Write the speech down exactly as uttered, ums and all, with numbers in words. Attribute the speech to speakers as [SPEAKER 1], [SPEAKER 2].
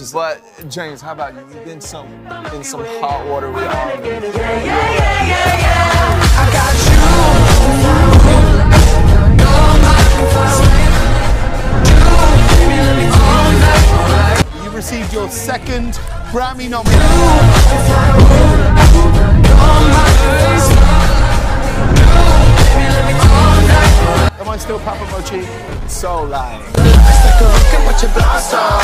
[SPEAKER 1] But James, how about you? You've been some in some hot water with R and B.
[SPEAKER 2] Yeah, yeah, yeah, yeah, yeah. I got you. You received your second Grammy nomination. Am I still Papa Mochi?
[SPEAKER 1] So lying.
[SPEAKER 2] Let's take a look at what you blast off.